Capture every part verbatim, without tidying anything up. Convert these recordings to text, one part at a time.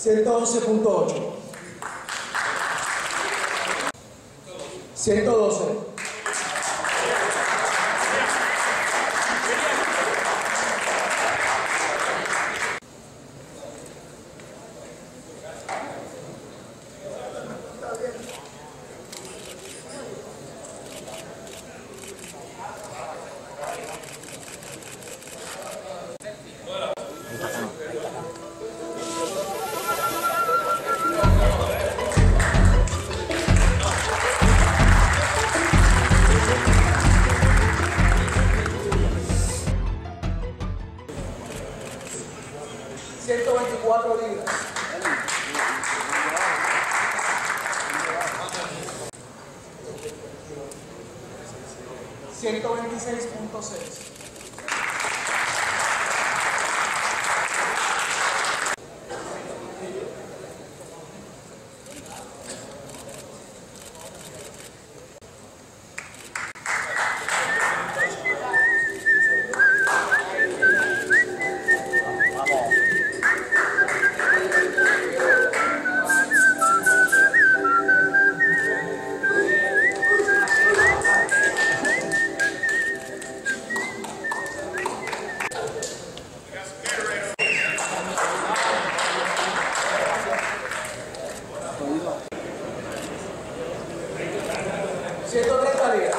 ciento once punto ocho. ciento doce. ciento veinticuatro libras. ciento veintiséis punto seis. ciento treinta libras.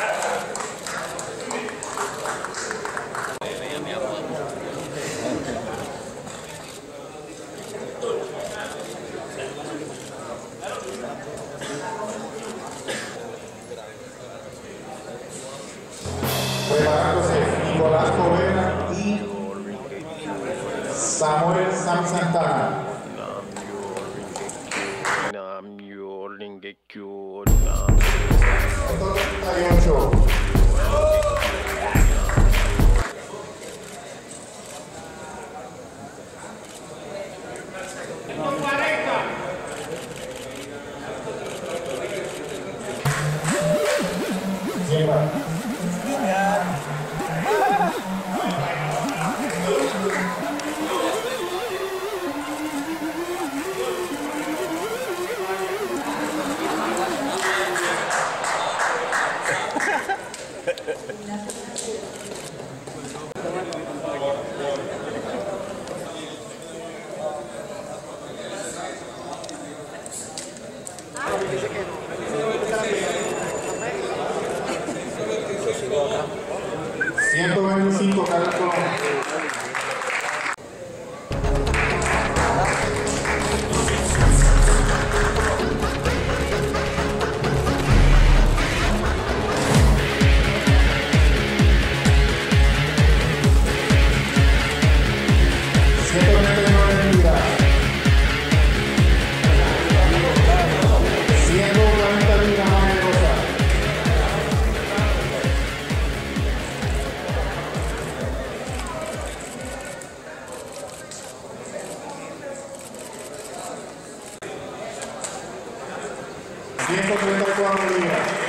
Preparándose Nicolás Poveda y Samuel Sam Santana. ciento treinta y ocho. ciento veinticinco Carlos Colón. ciento treinta y nueve libras. ciento cuarenta libras más generosas. ciento treinta y cuatro libras.